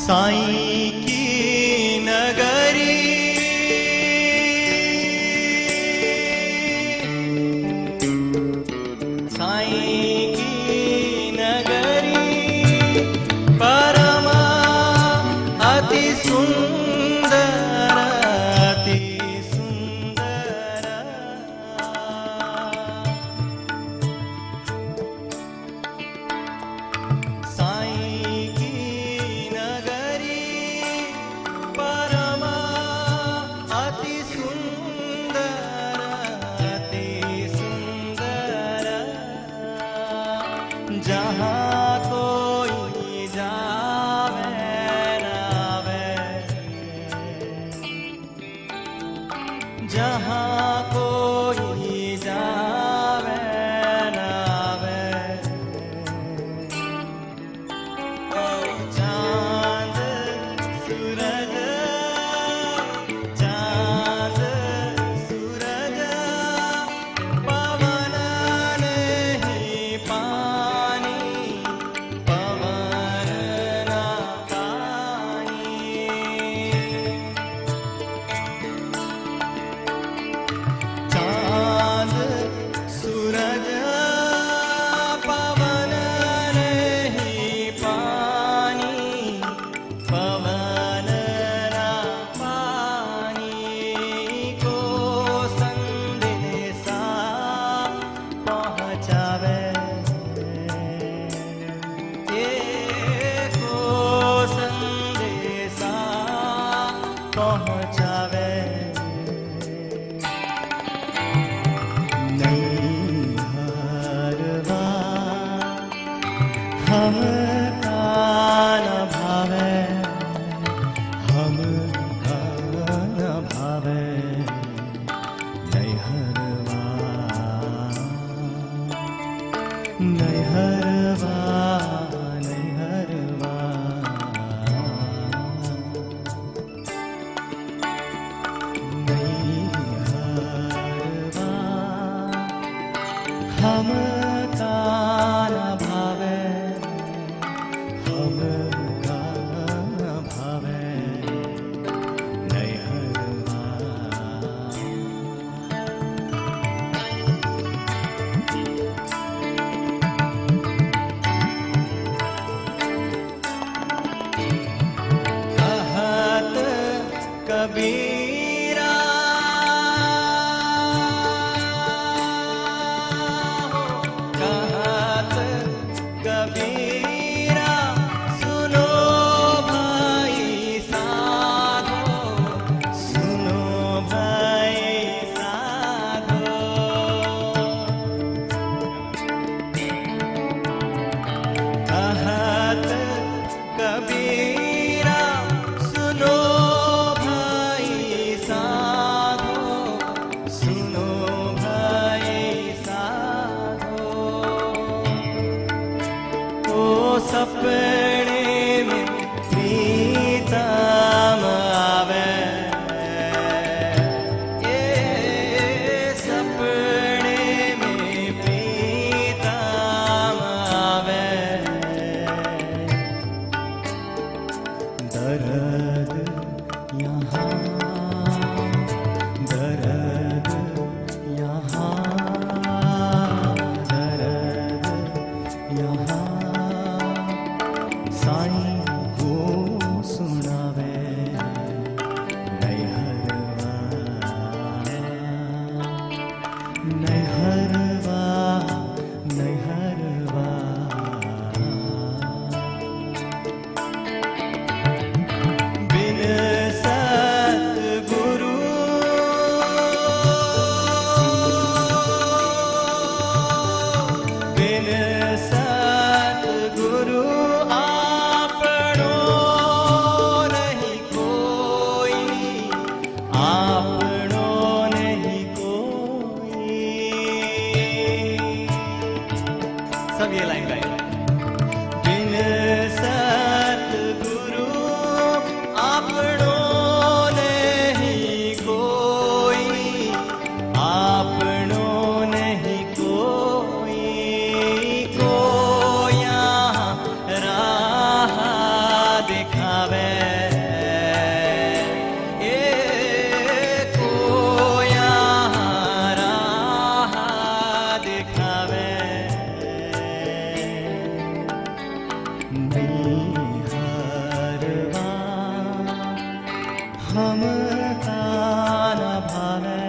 साईं की नगरी साईं की नगरी परमा अति सुंदर अति सुंदर साईं की नगरी परमा अति सुंदर जहाँ कोई जावे नावे जहाँ कोई जावे नावे चांद सूरज चांद सूरज पवन नहीं पानी पवन ना पानी चांद सूरज पवन नहीं पानी पवन ना पानी को संदेशा पहुँचावे को संदेशा पहुँचावे नहीं हरवा हम कान भावे हम कान भावे नहीं हरवा नहीं हरवा नहीं हरवा नहीं हरवा हम कान भावे हम कान भावे नहीं हरवा कहत कबीरा कहत कबीरा सुनो भाई साधो सुनो भाई साधो कहत कबीरा सुनो भाई साधो सुनो भाई साधो ओ सपने में प्रीतम आवे ये सपने में प्रीतम आवे दर्द यहाँ दर्द यहाँ दर्द यहाँ साईं को सुनावे नहीं हरवा नहीं हरवा नहीं हरवा बिन सतगुरु बिन सतगुरु आपनो नहीं कोई आपनो नहीं कोई सब ये लाइन गाए बिन सतगुरु आपनो नहीं कोई आपनो नहीं कोई को यहाँ राह दिखावे ममता न भावे